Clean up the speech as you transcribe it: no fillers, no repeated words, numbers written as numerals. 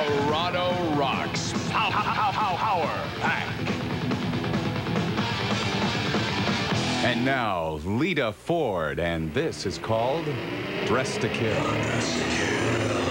Colorado Rocks Power Pack. And now, Lita Ford, and this is called Dressed to Kill.